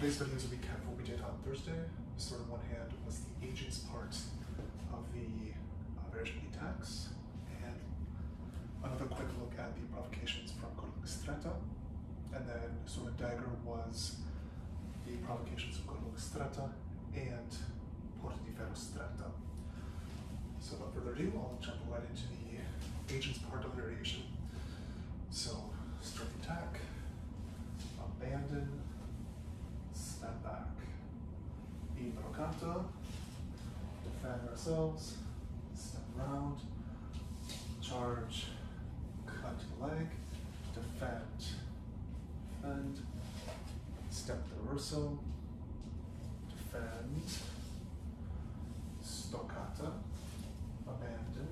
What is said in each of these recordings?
today's video is a recap of what we did on Thursday. Sort of one hand was the agent's part of the variation of the attacks, and another quick look at the provocations from coda stretta, and then sort of dagger was the provocations from coda stretta and porta di ferro stretta. So without further ado, I'll jump right into the agent's part of the variation. So start the attack, abandon, step back, imbroccata, defend ourselves, step around, charge, cut to the leg, defend, step the reverso, defend, stoccata, abandon,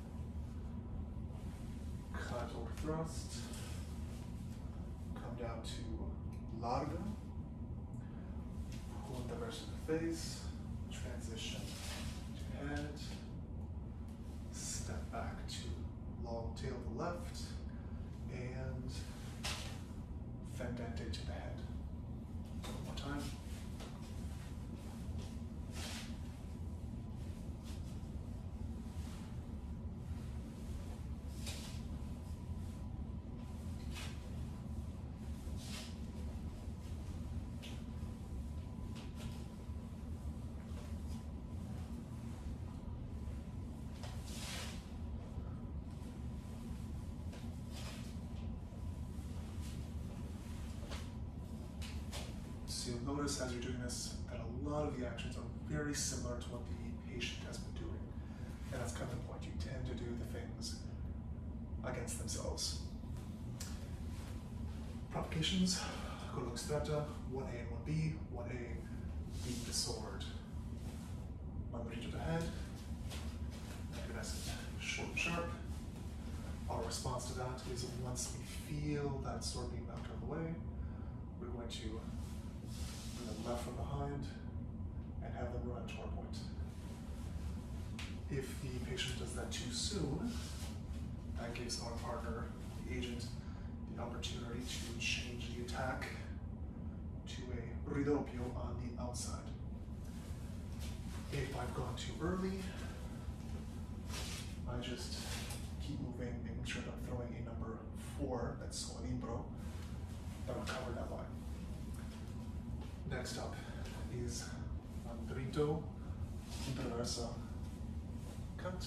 cut or thrust, come down to larga, pull in the direction of the face, transition to head, step back to long tail to the left, and fendente to the head. One more time. So you'll notice as you're doing this that a lot of the actions are very similar to what the patient has been doing. And that's kind of the point. You tend to do the things against themselves. Provocations, coda stretta, 1A and 1B. 1A, beat the sword. Lunga to the head, short and sharp. Our response to that is once we feel that sword being knocked out of the way, we're going to bring them left from behind and have them run to our point. If the patient does that too soon, that gives our partner, the agent, the opportunity to change the attack to a ridoppio on the outside. If I've gone too early, I just keep moving, making sure that I'm throwing a number 4, that's an imbro, that will cover that line. Next up is andrito, intraversa, cut.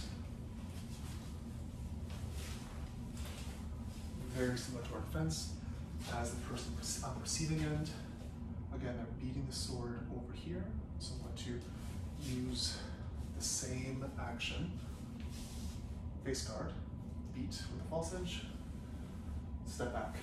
Very similar to our defense. As the person on the receiving end, again, they're beating the sword over here. So I'm going to use the same action, face guard, beat with the false edge, step back.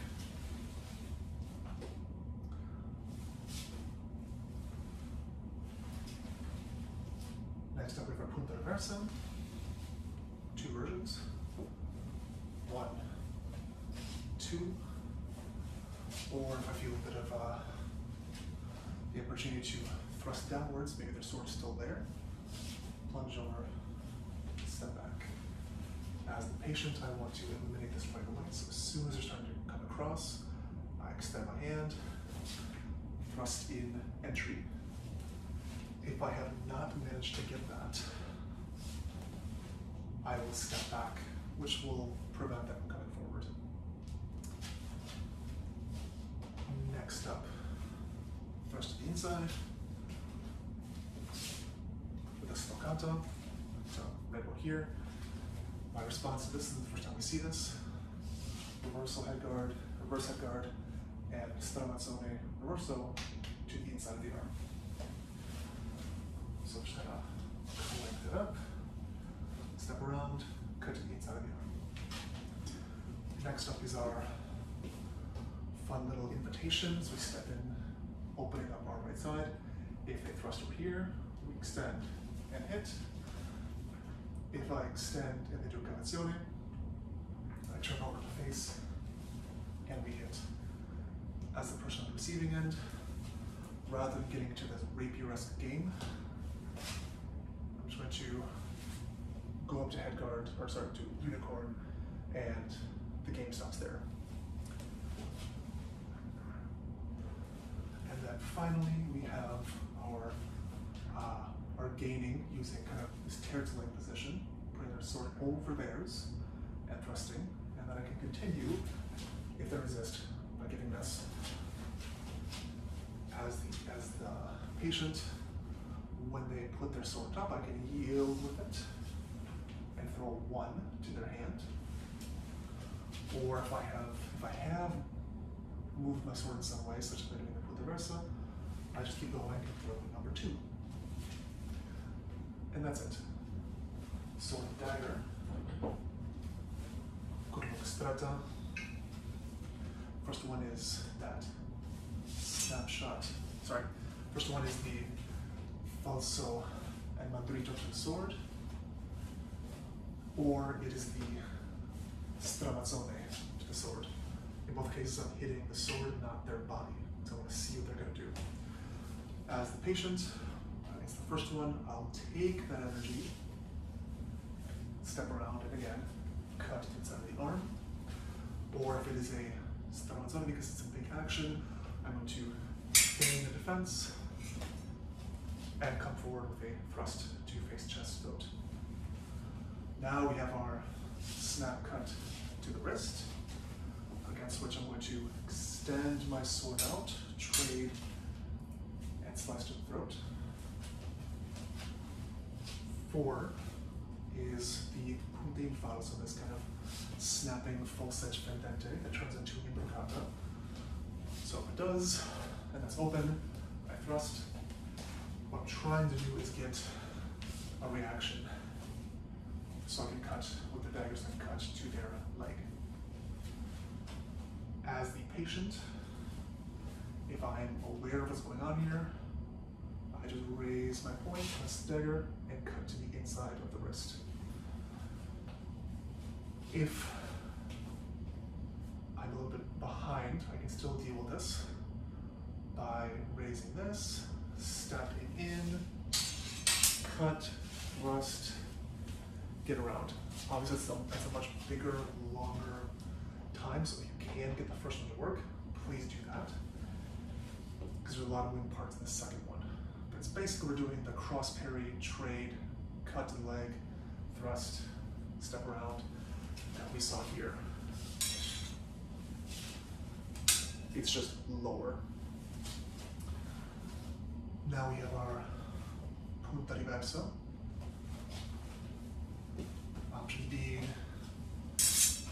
Next up we have our punta reversa, 2 versions, 1, 2, or if I feel a bit of the opportunity to thrust downwards, maybe their sword's still there, plunge over, step back. As the patient, I want to eliminate this right away, so as soon as they're starting to come across, I extend my hand, thrust in, entry. If I have not managed to get that, I will step back, which will prevent them from coming forward. Next up, thrust to the inside with a stoccata, so red one here. My response to this is the first time we see this. Reversal head guard, reverse head guard, and stramazzone reverso to the inside of the arm. So just kind of collect it up, step around, cut to the inside of the arm. Next up is our fun little invitations. We step in, opening up our right side. If they thrust over here, we extend and hit. If I extend and they do cavazione, I turn over the face and we hit. As the person on the receiving end, rather than getting into this rapier-esque game, I'm just going to go up to head guard, or sorry, to unicorn, and the game stops there. And then finally, we have our gaining using kind of this tertulling position, putting their sword over theirs and thrusting, and then I can continue, if they resist, by giving this. As the patient, when they put their sword up, I can yield with it and throw one to their hand. Or if I have moved my sword in some way, such as by doing the porta versa, I just keep going and throw number two. And that's it. Sword and dagger. Coda stretta. First one is that snapshot. Sorry. First one is the falso and mandrito to the sword. Or it is the stramazzone to the sword. In both cases, I'm hitting the sword, not their body. So I want to see what they're going to do. As the patient, it's the first one, I'll take that energy, step around, and again, cut inside of the arm. Or if it is a stramazzone, because it's a big action, I'm going to feign the defense and come forward with a thrust to face, chest, throat. Now we have our snap cut to the wrist, against which I'm going to extend my sword out, trade, and slice to the throat. 4 is the punta in falso, this kind of snapping falsetto fendente that turns into imbrocata. So if it does, and that's open, I thrust. What I'm trying to do is get a reaction. So I can cut with the daggers and cut to their leg. As the patient, if I'm aware of what's going on here, I just raise my point, press the dagger, and cut to the inside of the wrist. If I'm a little bit behind, I can still deal with this by raising this, stepping in, cut, thrust, get around. Obviously, that's a much bigger, longer time, so if you can get the first one to work, please do that. Because there's a lot of moving parts in the second one. But it's basically we're doing the cross parry, trade, cut to the leg, thrust, step around, that we saw here. It's just lower. Now we have our punta riverso. Option being the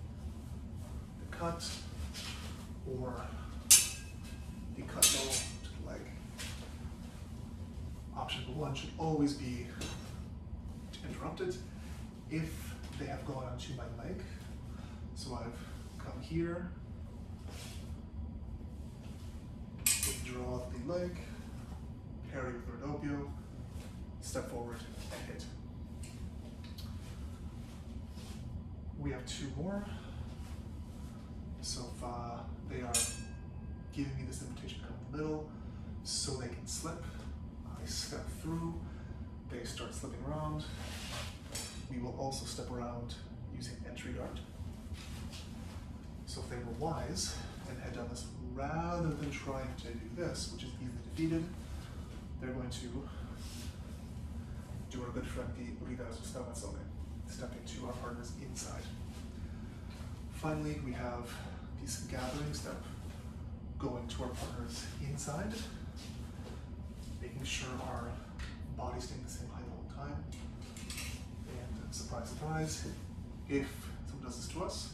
cut or the cut low to the leg. Option 1 should always be to interrupt it if they have gone onto my leg. So I've come here, withdraw the leg, parry with rodopio, step forward and hit. We have 2 more. So if they are giving me this invitation to come in the middle so they can slip, I step through, they start slipping around. We will also step around using entry guard. So if they were wise and had done this rather than trying to do this, which is easily defeated, they're going to do our good friend the riverso stramazzone, stepping to our partners inside. Finally, we have this gathering step, going to our partners inside, making sure our bodies stay the same height the whole time. And surprise, surprise, if someone does this to us,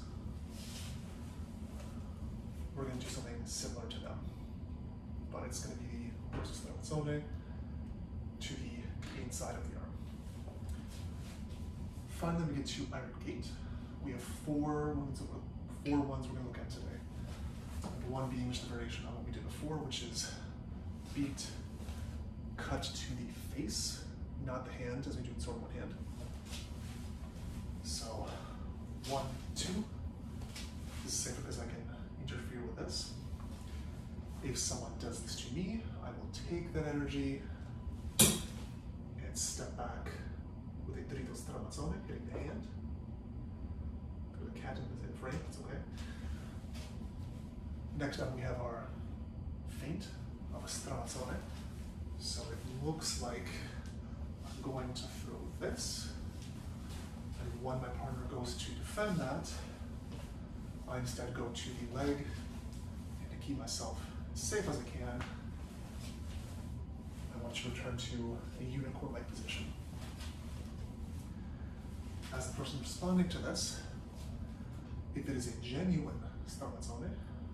we're going to do something similar to them. But it's going to be the versus stramazzone to the inside of the arm. Finally, we get to iron gate. We have 4 ones we're going to look at today. The one being just a variation on what we did before, which is beat, cut to the face, not the hand, as we do in sword in one hand. So 1, 2. This is safe because I can interfere with this. If someone does this to me, I will take that energy and step back with a dritto stramazzone, hitting the hand. The cat is in frame, it's okay. Next up we have our feint of of a stramazzone. So it looks like I'm going to throw this, and when my partner goes to defend that, I instead go to the leg, and to keep myself as safe as I can, I want to return to a unicorn-like position. As the person responding to this, if it is a genuine stramazzone,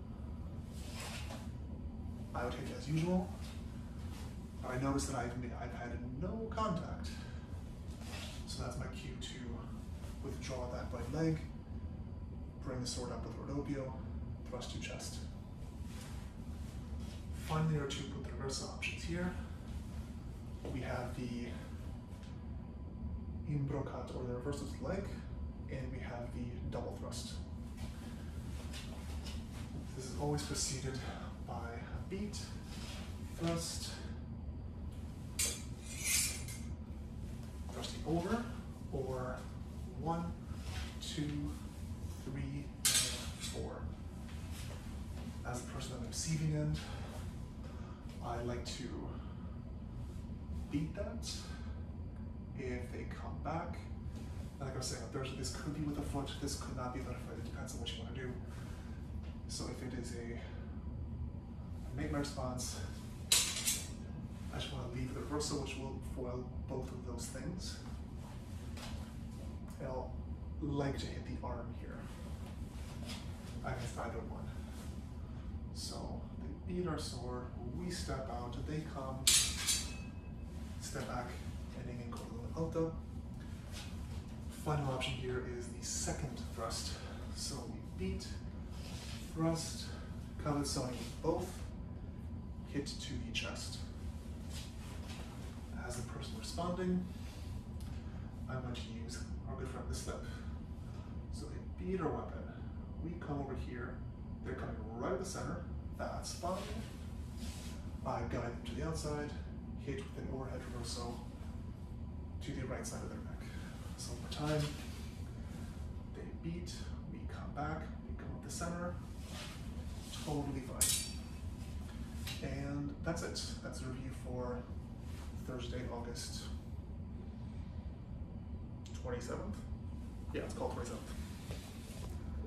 I would hit as usual, but I notice that I've had no contact, so that's my cue to withdraw that right leg, bring the sword up with rodopio, thrust to chest. Finally, our two punta reversa options here. We have the imbroccata, or the reverse of the leg, and we have the double thrust. This is always preceded by a beat, thrust, thrusting over, or 1, 2, 3, and 4. As the person on the receiving end, I like to beat that. If they come back, like I was saying, this could be with a foot, this could not be with a foot, it depends on what you want to do. So if it is I make my response, I just want to leave the reversal, which will foil both of those things. I'll like to hit the arm here against either one. So they beat our sword, we step out, they come, step back, ending in coda alta. Final option here is the second thrust. So we beat, thrust, cabezzoni both, hit to the chest. As the person responding, I'm going to use our good friend the slip. So they beat our weapon, we come over here, they're coming right at the center, that's fine. I guide them to the outside, hit with an overhead reversal to the right side of their neck. So over time, they beat, we come back, we come up the center, totally fine. And that's it. That's a review for Thursday, August 27th. Yeah, it's called 27th.